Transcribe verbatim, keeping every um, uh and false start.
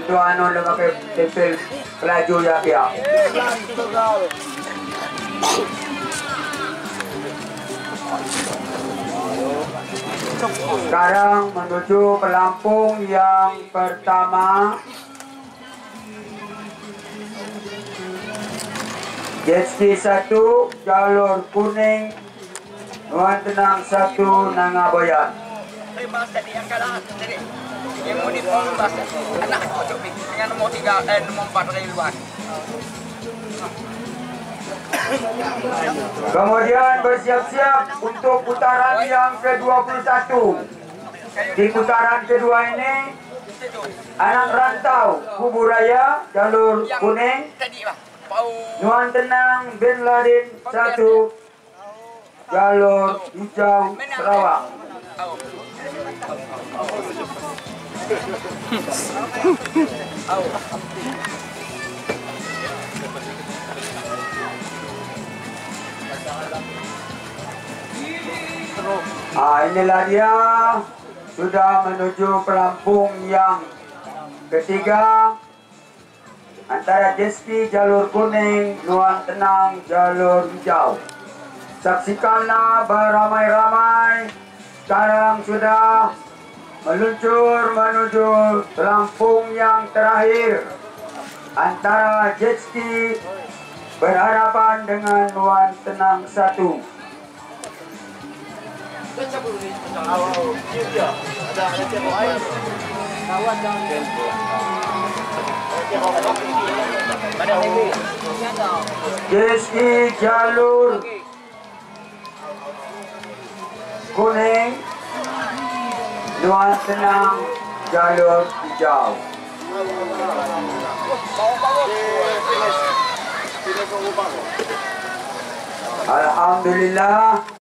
Itu anu lemah ke tempel pelaju ya dia. Sekarang menuju pelampung yang pertama. Jetski satu, jalur kuning, Nuan Tenang satu, Nangaboyan. Yang mau dipompas anak cocok dengan nomor tiga eh nomor empat Rilwan. Kemudian bersiap-siap untuk putaran yang ke dua puluh satu. Di putaran kedua ini anak rantau Kubu Raya jalur kuning, Nuan Tenang Bin Laden satu, jalur hijau Sarawak. Ah, inilah dia sudah menuju pelampung yang ketiga antara Jetski jalur kuning, Nuan Tenang jalur hijau. Saksikanlah beramai-ramai sekarang sudah meluncur menuju pelampung yang terakhir antara Jetski berhadapan dengan Nuan Tenang satu. Jetski jalur kuning, Nuan Tenang jalur hijau. Alhamdulillah.